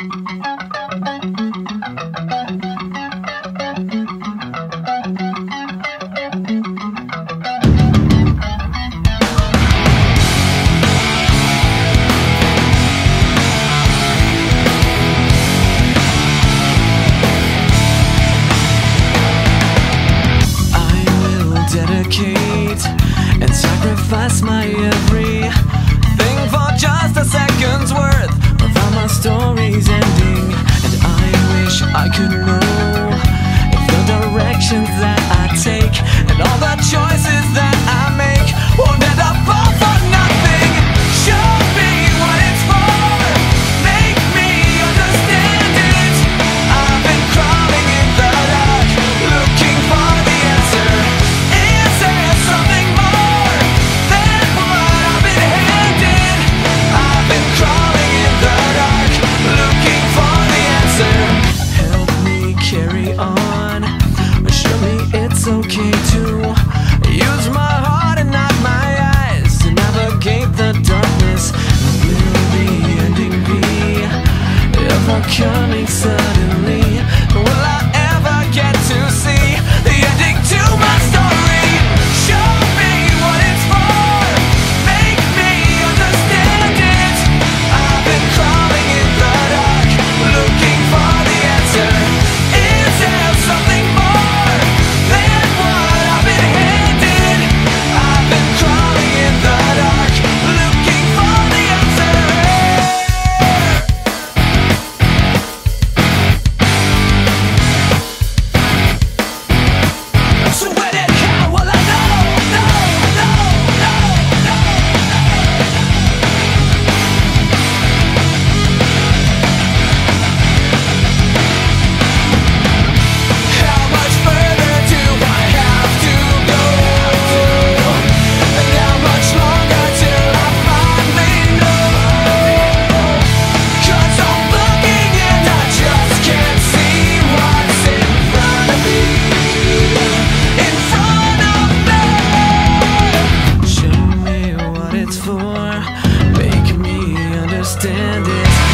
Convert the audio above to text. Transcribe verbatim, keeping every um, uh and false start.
And sacrifice my everything for just a second's worth of how my story's ending. And I wish I could know if the directions that I take and all the choices that I make won't end up all for nothing. Show me what it's for, make me understand it. I've been crawling in the dark, looking for the answer. Is there something more than what I've been handed? I've been crawling in the dark, looking for the answer. Help me carry on, show me it's okay to use my heart and not my eyes to navigate the darkness. Will the ending be ever coming suddenly? Will I ever get to see the ending to my story? Show me what it's for, make me understand it. I've been crawling in the dark, looking for the answer. Is there something more than what I've been handed? I've been crawling in the dark, looking for the answer. So when and how will I know? No, no, no, no, How much further do I have to go? And how much longer till I finally know? 'Cause I'm looking and I just can't see what's in front of me. In front of me. Show me what it's for, make me understand it.